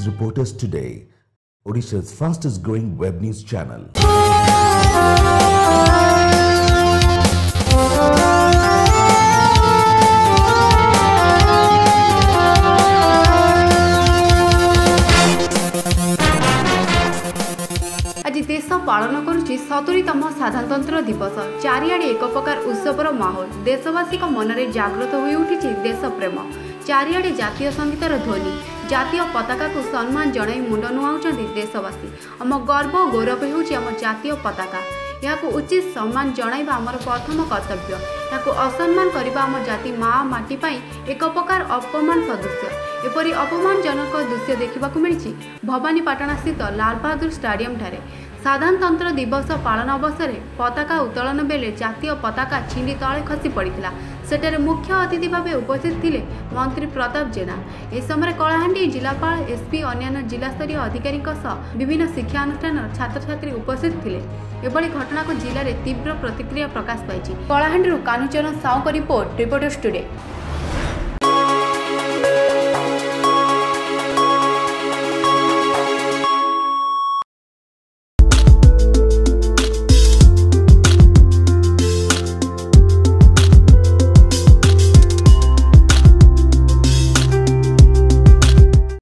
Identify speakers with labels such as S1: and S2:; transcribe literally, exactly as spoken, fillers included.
S1: is Reporters Today, Odisha's fastest growing web news channel.
S2: आज देश पालन करुच्ची सतुरीतम साधारणतंत्र दिवस। चारिआडे एक प्रकार उत्सवर माहौल। देशवासी मनरे जागृत हो उठी देश प्रेम। चारिआडे जातीय संगीतर ध्वनि, जातीय पताका को सम्मान जणाई मुंड नुआउछन्ति देशवासी। आम गर्व और गौरव होउछि आम जातीय पताका। याकु उचित सम्मान जणाइबा आमर प्रथम कर्तव्य। याकु असम्मान करिबा आम जाति माँ माटी पाई एक प्रकार अपमान सदृश। एपरी अपमानजनक दृश्य देखा मिली भवानीपाटना स्थित लाल बहादुर स्टाडियम ठारे साधारणतंत्र दिवस पालन अवसर में पताका उत्तोलन बेले जातीय पताका छिंडी तले खसी पड़ा। सेठारे मुख्य अतिथि भाव उपस्थित थिले मंत्री प्रताप जेना। इस समय कलाहांडी जिलापाल एसपी अन्य जिलास्तरीय अधिकारी विभिन्न शिक्षानुष्ठान छात्र छात्री उपस्थित थिले। एभली घटना को जिले में तीव्र प्रतिक्रिया प्रकाश पाई। Kalahandi Kanucharan Sahu report reporters today.